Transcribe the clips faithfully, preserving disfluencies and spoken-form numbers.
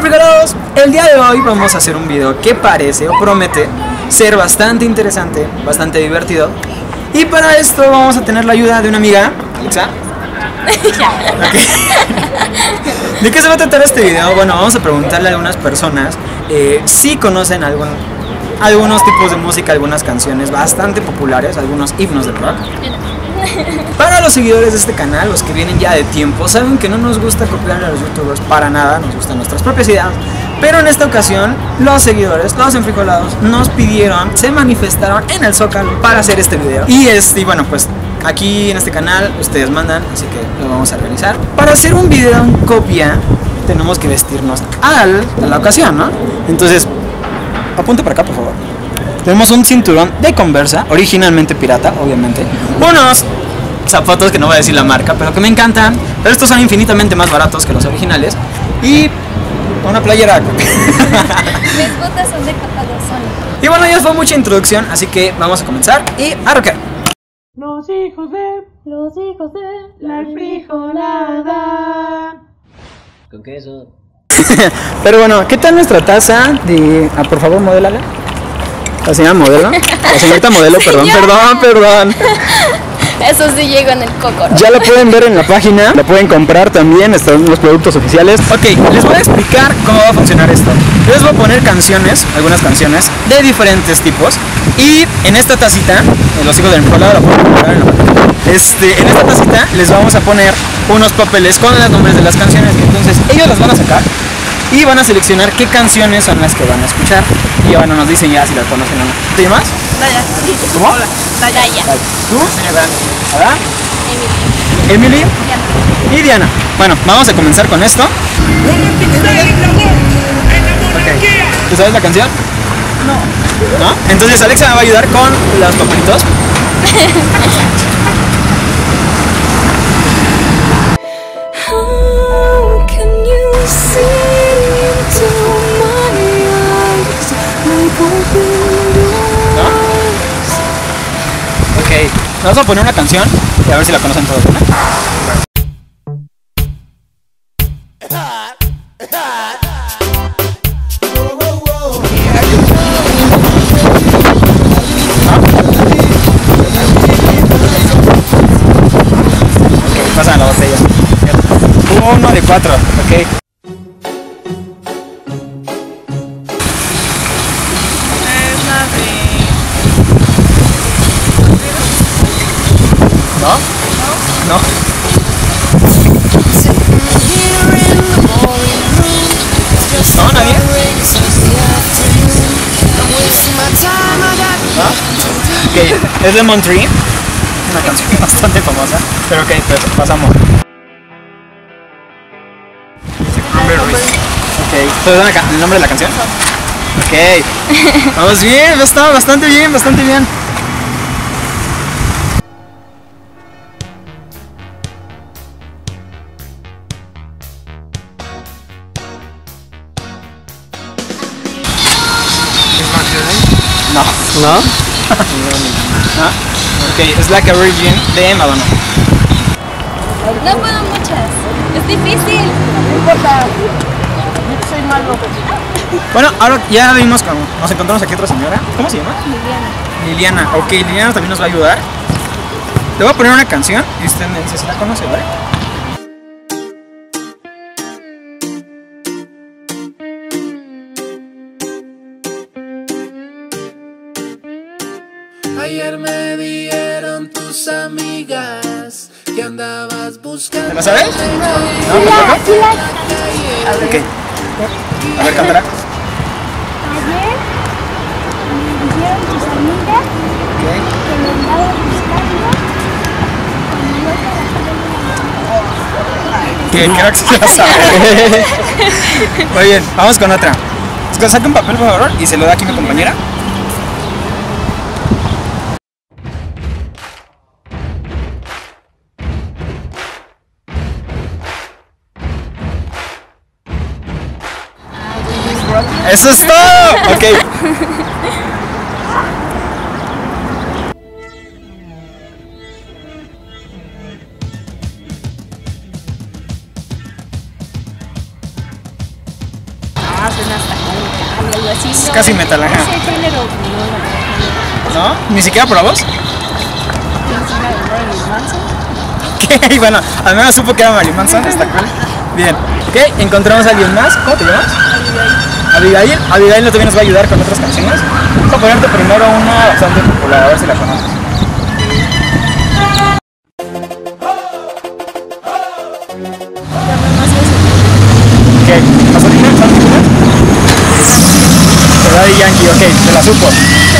frijolos, el día de hoy vamos a hacer un video que parece o promete ser bastante interesante, bastante divertido. Y para esto vamos a tener la ayuda de una amiga, Alexa. Okay. ¿De qué se va a tratar este video? Bueno, vamos a preguntarle a algunas personas eh, si conocen algún, algunos tipos de música, algunas canciones bastante populares, algunos himnos de rock. Para los seguidores de este canal, los que vienen ya de tiempo, saben que no nos gusta copiar a los youtubers para nada, nos gustan nuestras propias ideas. Pero en esta ocasión, los seguidores, los enfrijolados, nos pidieron, se manifestaron en el Zócalo para hacer este video. Y, este, y bueno, pues aquí en este canal ustedes mandan, así que lo vamos a realizar. Para hacer un video en copia, tenemos que vestirnos al, a la ocasión, ¿no? Entonces, apunte para acá, por favor. Tenemos un cinturón de Conversa, originalmente pirata, obviamente. Unos zapatos que no voy a decir la marca, pero que me encantan. Pero estos son infinitamente más baratos que los originales. Y una playera. Mis botas son de capa de ozono. Y bueno, ya fue mucha introducción, así que vamos a comenzar y a rocker. Los hijos de... Los hijos de... La frijolada. ¿Con queso? Pero bueno, ¿qué tal nuestra taza de... Ah, por favor, modélala. La señora modelo. La señorita modelo, perdón, perdón, perdón. Eso sí llegó en el cocoro. Ya la pueden ver en la página, la pueden comprar también, están los productos oficiales. Ok, les voy a explicar cómo va a funcionar esto. Les voy a poner canciones, algunas canciones de diferentes tipos. Y en esta tacita, los hijos del enfrijolado la pueden comprar en la página. Este, en esta tacita les vamos a poner unos papeles con los nombres de las canciones. Entonces ellos las van a sacar y van a seleccionar qué canciones son las que van a escuchar. Y bueno, nos dicen ya si las conocen o no. ¿Te llamas? Daya. ¿Cómo? Hola. Daya. ¿Tú? ¿Hola? Emily. Emily. Diana. Y Diana. Bueno, vamos a comenzar con esto. Okay. ¿Tú sabes la canción? No. ¿No? Entonces Alexa me va a ayudar con los papelitos. Ok, vamos a poner una canción y a ver si la conocen todos, ¿no? Ok, pasan la botella. Uno de cuatro, ok. ¿No? ¿No? ¿No? ¿Nadie? ¿No? Ok, es Lemon Tree, una canción bastante famosa, pero ok, pues pasamos. Ok, ¿sabes el nombre de la canción? Ok, vamos bien, está bastante bien, bastante bien. No. ¿No? ¿No? Ok, es Like a Virgin de Madonna. No puedo muchas. Es difícil. No importa. Soy malo. Bueno, ahora ya vimos cómo nos encontramos aquí otra señora. ¿Cómo se llama? Liliana. Liliana. Ok, Liliana también nos va a ayudar. Le voy a poner una canción y usted me dice si la conoce, ¿vale? Ayer me dieron tus amigas que andabas buscando. ¿Te la sabes? ¿No? Sí la, sí la. Ok. A ver, cántala. Ayer me dijeron tus amigas Ok. que me andaba buscando. Que creo que sí la sabe. Muy bien, vamos con otra. Saca un papel, por favor, y se lo da aquí a mi compañera. ¡Eso es todo! Ok. Ah, suena hasta como algo así. Es No, casi metal, ajá. Ese género, no, no, ¿No? ¿Ni siquiera por la voz? ¿Qué? Bueno, al menos supo que era Marilyn Manson, está cool. Bien. Ok, encontramos a alguien más. ¿Cómo te llamas? Abigail. Abigail no también nos va a ayudar con otras canciones. Vamos a ponerte primero una bastante popular, a ver si la conoces. ¿Qué? ¿Gasolina? ¿Gasolina? De Daddy Yankee, ok, te la supo.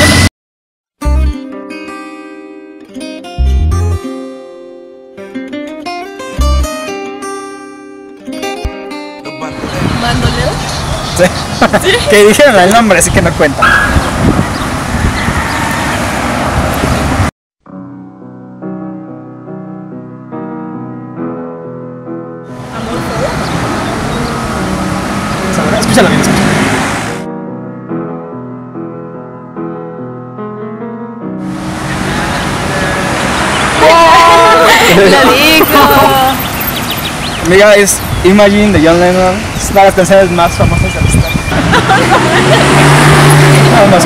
¿Bandoleo? Sí. Que dijeron el nombre, así que no cuenta. Escúchala bien, escúchala. Lo dijo. Amiga, es Imagine de John Lennon. Es una de las canciones más famosas de la historia. Nada más.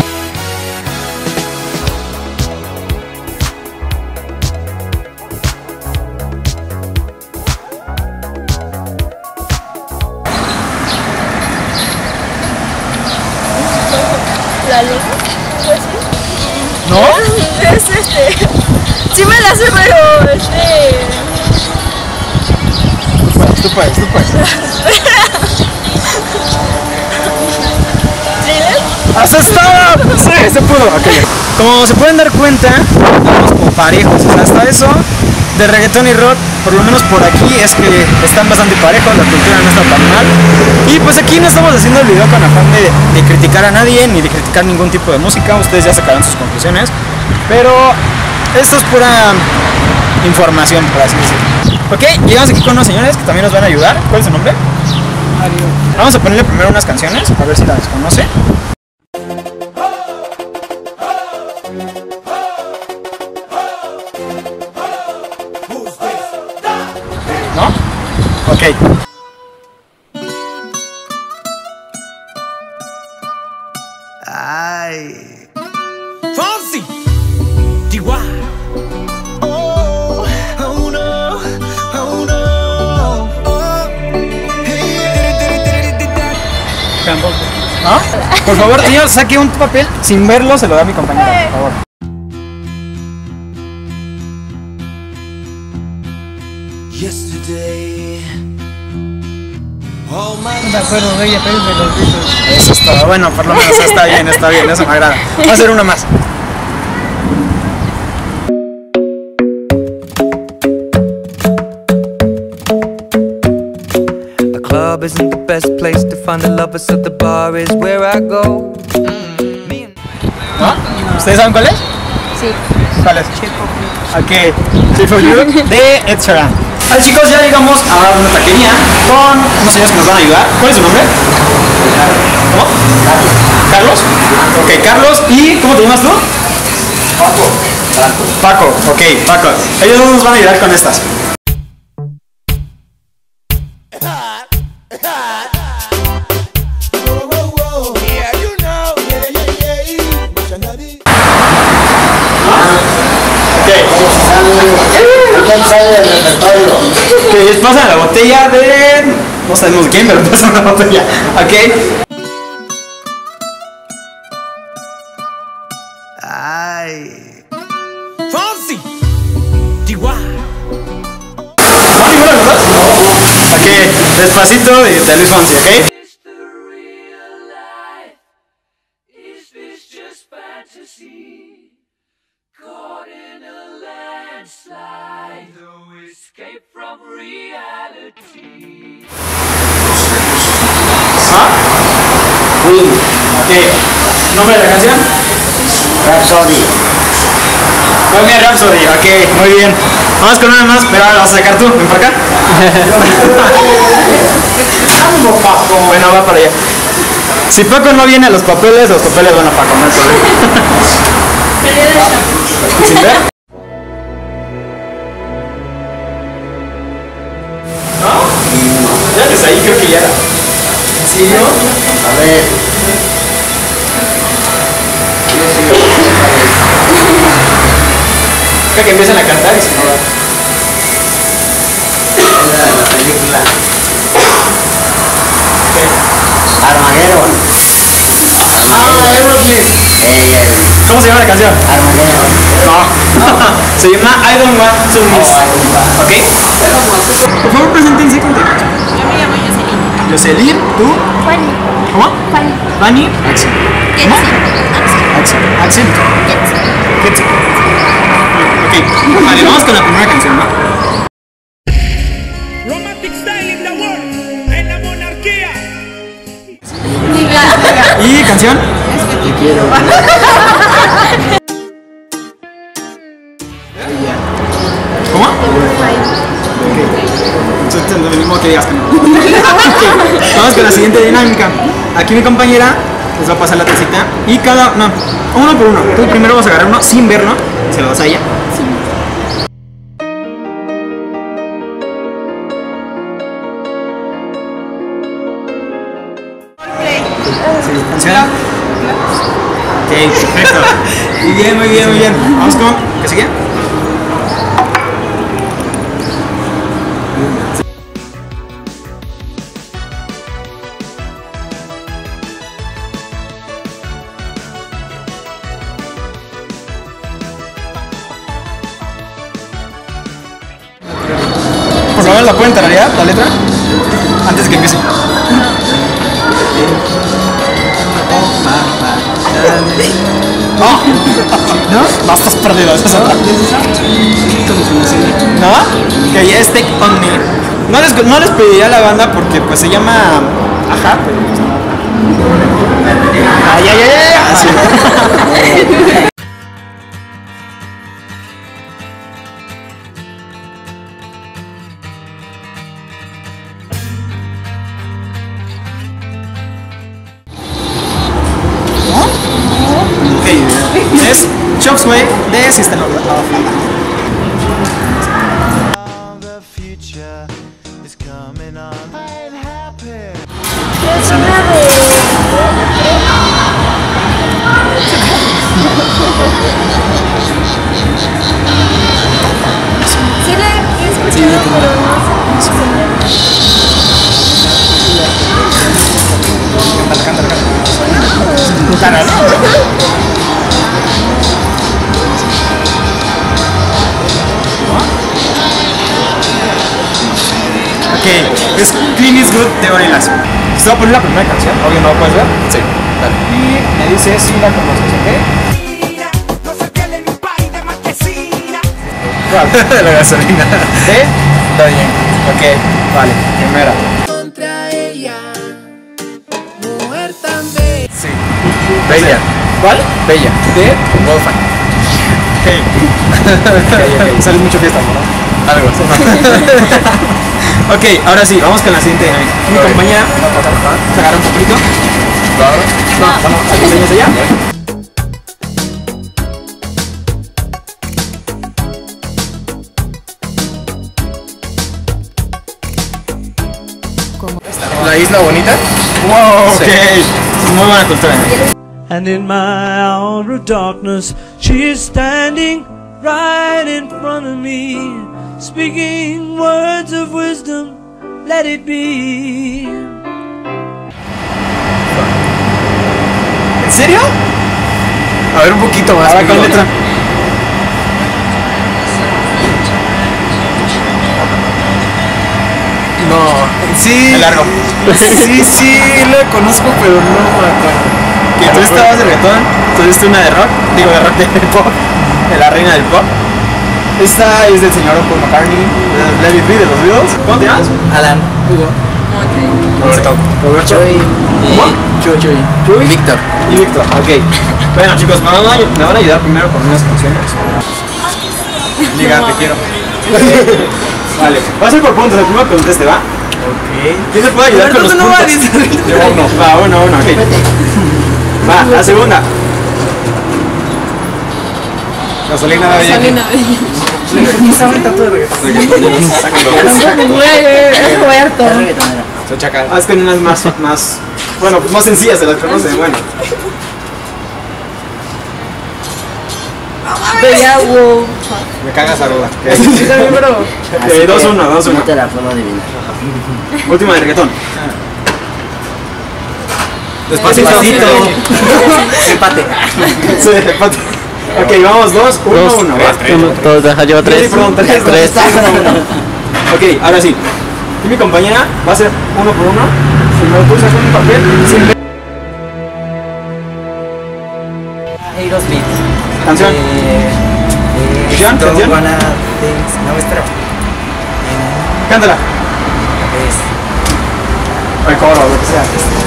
¿La lengua? Pues sí. ¿No? Es este. Sí me la sé, pero este. Tú puedes, tú puedes, tú puedes. ¿Thriller? ¡Has estado! Sí, se pudo. Okay. Como se pueden dar cuenta, vamos como parejos. O sea, hasta eso, de reggaetón y rock, por lo menos por aquí, es que están bastante parejos, la cultura no está tan mal. Y pues aquí no estamos haciendo el video con afán de, de criticar a nadie, ni de criticar ningún tipo de música. Ustedes ya sacarán sus conclusiones. Pero esto es pura información, por así decirlo. Ok, llegamos aquí con unos señores que también nos van a ayudar. ¿Cuál es su nombre? Mario. Vamos a ponerle primero unas canciones, a ver si las conoce. ¿No? Ok. Ay. Fonsi. Chihuahua. Oh, oh no, oh no. Oh. ¿No? Por favor, señor, saque un papel. Sin verlo, se lo da a mi compañera, por favor. Yesterday. Oh my. De acuerdo de ella, pero de los Beatles. Eso es todo. Bueno, por lo menos está bien, está bien, eso me agrada. Vamos a hacer una más. The club isn't the best place to find the lovers, so the bar is where I go. ¿No? ¿Ustedes saben cuál es? Sí. ¿Cuál es? Ok, Shape of You de Ed Sheeran. Vale, chicos, ya llegamos a una taquería con unos señores que nos van a ayudar. ¿Cuál es su nombre? ¿Cómo? Carlos. Ok, Carlos. ¿Y cómo te llamas tú? Paco. Paco, ok, Paco. Ellos dos nos van a ayudar con estas. Que les pasan la botella de... No sabemos de quién, pero pasan la botella. Ok. Ay. Fonsi. Chihuahua. ¿No ninguna de las dos? Ok, Despacito de, de Luis Fonsi, ¿ok? ¿Ah? Ok, ¿nombre de la canción? Rhapsody. Bohemian Rhapsody, ok, muy bien. Vamos con una más, pero ahora vas a sacar tú, ven para acá. Bueno, va para allá. Si Paco no viene a los papeles, los papeles van a Paco, no hay problema. ¿Sin ver? ¿No? Ya desde ahí creo que ya era. serio? A ver. Creo que empiezan a cantar y se no va. Esa es la película. Armageddon. Ah, Aerosmith. Ella es ¿Cómo se llama la canción? Armageddon. No. Se llama I Don't Want to Miss. ¿Ok? Por favor, preséntense con tiempo. Yo me llamo Jocelyn. Jocelyn, ¿tú? Fanny. ¿Cómo? Fanny. Fanny. Axel. ¿Cómo? Axel. Axel. Axel. Ketzel. Ok, vale, vamos con la primera canción, ¿va? Romantic style in the world, en la monarquía. ¿Y canción? Te quiero. ¿Cómo? Entonces lo mismo que digas que no. Ok, vamos con la siguiente dinámica. Aquí mi compañera les va a pasar la tacita y cada... no, uno por uno. Tú primero vas a agarrar uno sin verlo, se lo vas a ella. Sí, ¿funciona? Ok, perfecto. Muy bien, muy bien, muy bien. Vamos con... ¿qué sigue? Por lo menos la pueden tararear, la letra, antes de que empiece. ¿No? ¿No? No, estás perdido, esa es otra. ¿No? Que es Take On Me. No les, no les pediría a la banda porque pues se llama... Ajá, pero pues no. Ay, ay, ay, ay. Así. Es Chop's Way de System of a Down. Es una de... Sí la he escuchado, pero no sé cómo se llama. Cántala, cántala, cántala. Ok, es Clean is Good de Gorillaz. Te voy a poner la primera canción, obvio no lo puedes ver. Sí, dale. Y me dices si la conoces, ¿ok? No se pierde en un país de marquesina. ¿Cuál? La gasolina. ¿Sí? Está bien. Ok, vale, primera. Contra ella, mujer tan bella. Sí. Bella. ¿Cuál? Bella. De Wolfgang. Hey. Ok, ok. Sales mucho fiesta, ¿no? Algo así. Ok, ahora sí, vamos con la siguiente dinámica. Mi compañera, ¿se agarra un poquito? No, vamos, ¿a qué enseñas allá? La isla bonita. Wow, ok. Muy buena cultura. And in my hour of darkness, she is standing right in front of me, speaking words of wisdom, let it be. ¿En serio? A ver un poquito más. Ahora con letra. No, sí. El largo. Sí, sí, la conozco, pero no me acuerdo. Que tú estabas de reggaetón, tú viste una de rock, digo de rock de pop, de la reina del pop. Esta es del señor Paul McCartney, de Let It Be de los Beatles. ¿Cómo te llamas? Alan. Hugo. Roberto. Roberto. ¿Cómo? Chuy. Chuy. Chuy. Víctor. Y Víctor, ok. Bueno chicos, me van, a, me van a ayudar primero con unas canciones. Diga, te quiero. Vale, va a ser por puntos, el primero que conteste, ¿va? Ok. ¿Quién me puede ayudar con los no puntos? va a decir. Yo uno. Va, uno, uno, ok. Va, la segunda. Gasolina de Gasolina. Está ahorita todo de reggaetón. Roberto. Soy chacal. Haz con unas más, más, bueno, pues más sencillas se las conocen, bueno. Veía wow. Me cagas arroba. Sí, también, pero. Ok, dos uno, dos uno. No te la puedo adivinar. Última de reggaetón. Despacito. Empate. Sí, empate. Ok, vamos, dos, uno, uno. ¿va? Todos deja yo Sí, tres. perdón, tres. Tres. Ok, ahora sí. Y mi compañera va a ser uno por uno. Primero tú sacas un papel sin ver. Aerosmith. Canción. Eh, eh, Canción, Don't canción. Wanna Dance. No, espera. Cántala. Es. El coro, lo que sea.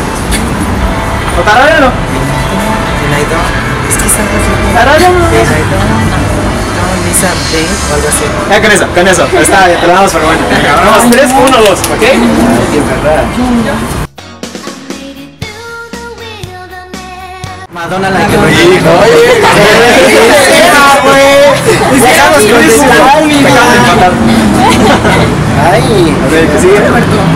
O tararéalo. And I don't. Es que es algo así. Tararéalo. And I don't. Don't need something. O algo así. Ya con eso, con eso. Está, ya te la damos, pero bueno. Vamos, tres, uno, dos, ¿ok? Ay, qué verdad. Madonna la que lo dijo. Dejamos con eso. Dejamos de empatar. Ay. A ver, ¿qué sigue?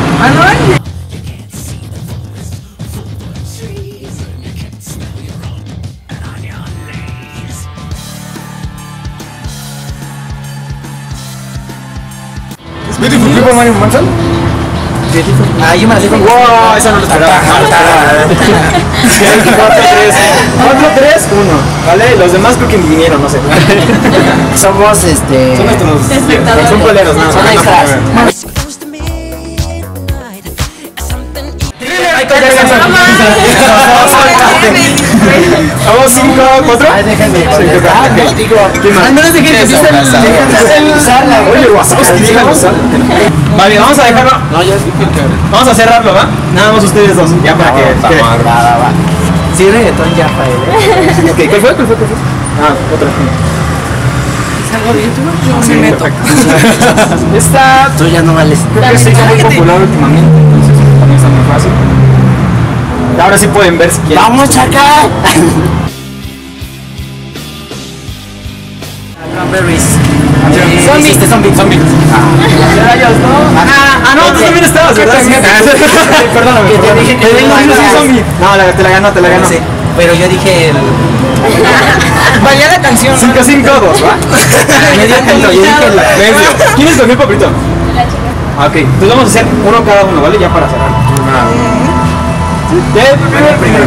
Beautiful People, Marilyn Manson. Ah, yo me la digo. Wow, esa no lo esperaba. No lo esperaba. cuatro tres uno, ¿vale? Los demás creo que vinieron, no sé. Somos este. Son nuestros. Espectadores. Son coleros, no. Son extras. Vamos cinco, cuatro. Ay, déjame. Ah, ok. Digo, ¿Quién más? al menos de que te Déjame usarla. Oye, Wazowski, déjalo usar. Vale, vamos a dejarlo. No, ya dije que. Vamos a cerrarlo, ¿va? Nada más ustedes dos, ya para que. que- Va, va, va. Sí, reggaetón ya, pa' él. Ok, ¿cuál fue? ¿Cuál fue? ¿Cuál fue? Ah, otra. ¿Es algo de YouTube? No, sí, perfecto. Esta Tú ya no vales. creo que se hizo muy popular últimamente, entonces también está muy fácil. Y ahora sí pueden ver si quieren. ¡Vamos, Chacal! Cranberries. Zombie. Hiciste zombie. Zombie. Rayos, ¿no? Ah, ah, no, tú también estabas, ¿verdad? Sí, perdóname. Que te perdóname. dije que Te te digo, la yo soy ganas. zombie. No, la- te la ganó, te la ganó. Sí, pero yo dije el. Valía la canción. cinco cinco dos, ¿va? Yo dije el. Yo dije el. Medio. ¿Quién escogió el papelito? Ah, ok, entonces vamos a hacer uno cada uno, ¿vale? Ya para cerrar. Ya, primero, primero.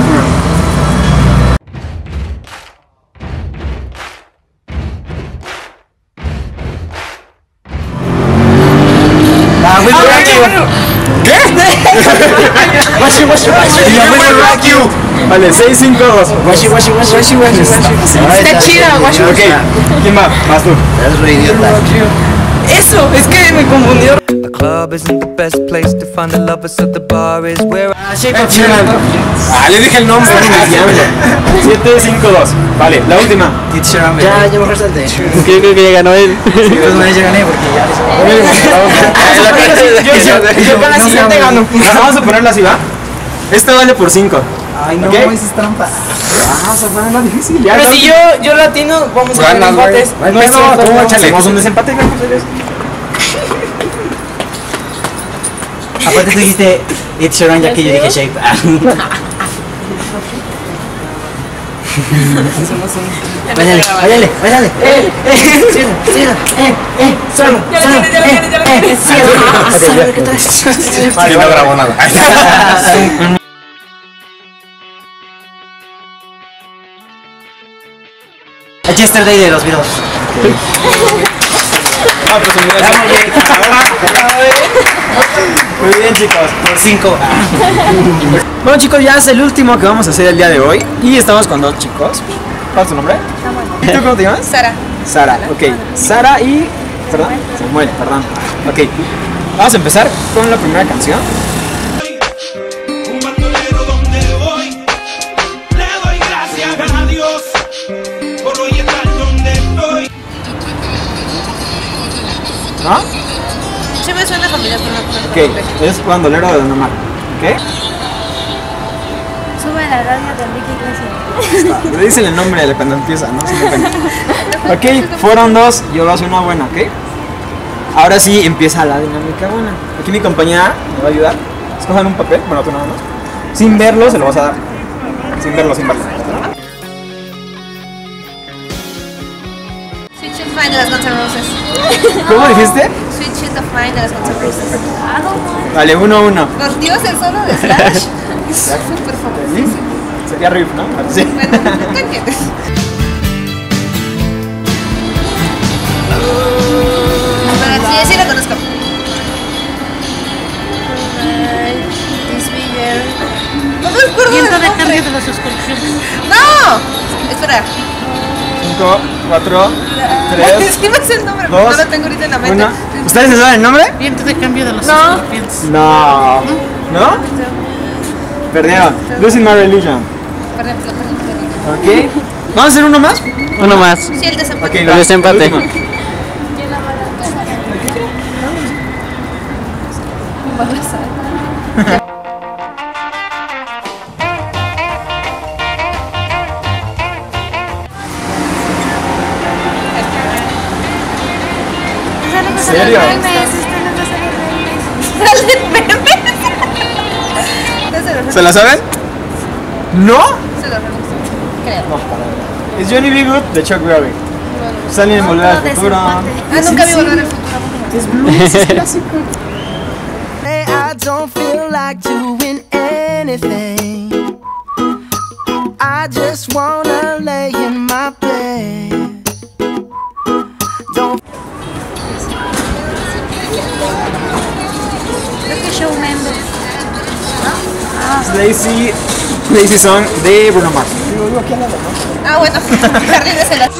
Ah, we will rock you. ¿Qué? Washi, washi, washi. Y ya fue el rock you. Vale, seis cinco dos. Washi, washi, washi. Washi, washi, washi. Está chida, washi, Ok, ¿quién va? Vas tú. Eres re idiota. Eso, es que me confundió. The club isn't the best place to find the lovers, so the bar is where I. Ah, Shape of Chill. You. Ah, le dije el nombre. siete cinco dos. Vale, la última. Ya, ya mejor salte. Creo que ya ganó él. Pues no, ya gané porque ya les. Yo con la siguiente gano. Vamos a ponerla así, ¿va? Esta vale por cinco. Ay, no, ¿Ok? esa es trampa. Vamos a ponerla difícil. Ya, Pero no. si yo, yo latino, vamos a hacer Ganas, güey. empates. No, es no, cierto, tú no. échale. Hacemos un desempate, vamos a hacer eso. Aparte tú dijiste It's Sharon ya que yo dije Shape. Váyale, váyale, váyale. Eh, eh, siga, siga. Eh, eh, solo, Ya solo. lo gané, ya lo gané, ya lo gané. Eh, siga. ¿Qué tal? Y no grabó nada. El Yesterday de los Beatles. Ah, pues muy bien, chicos. Por cinco. Bueno, chicos, ya es el último que vamos a hacer el día de hoy. Y estamos con dos chicos. ¿Cuál es tu nombre? ¿Y tú cómo te llamas? Sara. Sara, ok. Sara y. Perdón, Samuel, perdón. Ok. Vamos a empezar con la primera canción. Un bandolero donde voy, le doy gracias a Dios por hoy estar donde estoy. ¿No? Sí me suena familiar, pero no conozco. Ok, es bandolero de Don Omar. Ok. Sube la radio de Enrique Iglesias. Le dicen el nombre de cuando empieza, ¿no? Sí, depende. Ok, fueron dos, yo hago una buena, ¿ok? Ahora sí empieza la dinámica buena. Aquí mi compañera me va a ayudar. Escojan un papel, bueno, tú nada más. Sin verlo, se lo vas a dar. Sin verlo, sin verlo. Sweet Shit of Mine de las Guns N' Roses. ¿Cómo dijiste? Sweet Shit of Mine de las Guns N' Roses. Vale, uno a uno. Por Dios, el solo de Slash. Es súper famosísimo. Sería riff, ¿no? Sí. Bueno, ¿tú entiendes? Pero sí, sí lo conozco. No me acuerdo del Viento de nombre. cambio de las suscripciones. ¡No! Espera. Cinco, cuatro, tres, Sí me sé el nombre, pero dos, no lo tengo ahorita en la mente. uno. ¿Ustedes se saben el nombre? Viento de cambio de las No. suscripciones. No. ¿No? Perdieron. Losing My Religion. Perdón, perdón, perdón. Ok. ¿Vamos a hacer uno más? Uno más. Sí, el desempate. Ok, El va. desempate. El último. ¿En serio? Salen memes. No se lo ¿Se la saben? ¿No? Se lo creo. No, para nada. Es Johnny B. Good de Chuck Berry. Salen en Volver al Futuro. Ah, nunca vi Volver al Futuro. Es blues, es clásico. I don't feel like doing anything. I just wanna lay in my bed. Don't Creo que Shawn Mendes. Lazy, Lazy Song de Bruno Mars. Ah, bueno. Harry de Cela.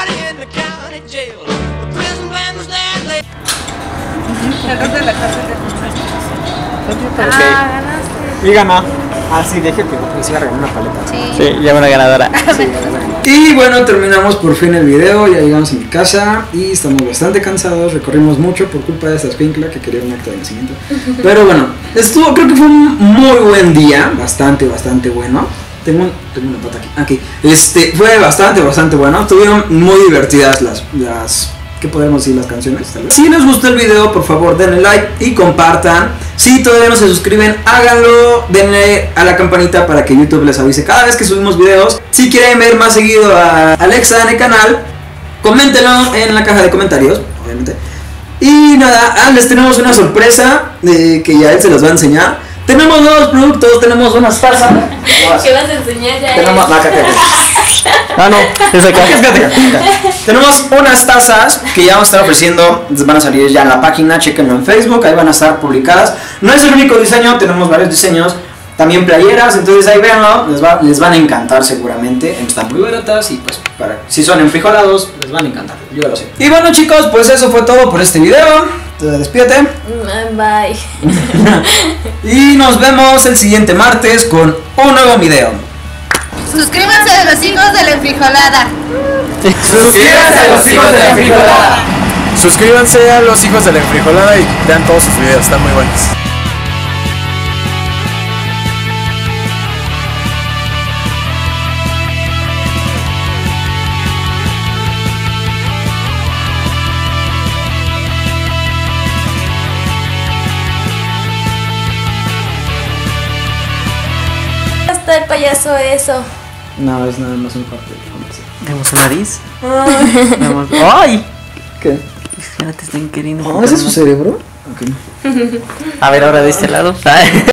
El nombre de la cárcel de Ah, ganaste. Y gana. Ah, sí, deje que me siga regalando una paleta. Sí. Sí, ya una ganadora. Y bueno, terminamos por fin el video, ya llegamos a mi casa y estamos bastante cansados, recorrimos mucho por culpa de esta escuincla que quería un acto de nacimiento. Pero bueno, estuvo, creo que fue un muy buen día, bastante, bastante bueno. Tengo, un, tengo una pata aquí. Aquí. Este, fue bastante, bastante bueno. Estuvieron muy divertidas las, las, ¿qué podemos decir? Las canciones, tal vez. Si les gustó el video, por favor denle like y compartan. Si todavía no se suscriben, háganlo. Denle a la campanita para que YouTube les avise cada vez que subimos videos. Si quieren ver más seguido a Alexa en el canal, coméntenlo en la caja de comentarios, obviamente. Y nada, ah, les tenemos una sorpresa de que ya él se los va a enseñar. Tenemos nuevos productos, tenemos unas tazas. ¿Qué vas a enseñar ya? Tenemos, no, acá, acá, acá. Ah, no, es acá. Fíjate, acá, acá. Tenemos unas tazas que ya vamos a estar ofreciendo. Van a salir ya en la página, chequenlo en Facebook, ahí van a estar publicadas. No es el único diseño, tenemos varios diseños. También playeras, entonces ahí véanlo, les, va, les van a encantar seguramente. Están muy baratas y pues para, si son enfrijolados, les van a encantar, yo ya lo sé. Y bueno chicos, pues eso fue todo por este video. Despídete. Bye. Y nos vemos el siguiente martes con un nuevo video. Suscríbanse a los hijos de la enfrijolada. Suscríbanse a los hijos de la enfrijolada. Suscríbanse a los hijos de la enfrijolada y vean todos sus videos, están muy buenos. Está el payaso eso. No, es nada más un corte de comercial. Vemos la nariz. Vamos. ¡Ay! ¿Qué? Ya te están queriendo. ¿Oh, ese es su cerebro? Okay. A ver, ahora de este lado.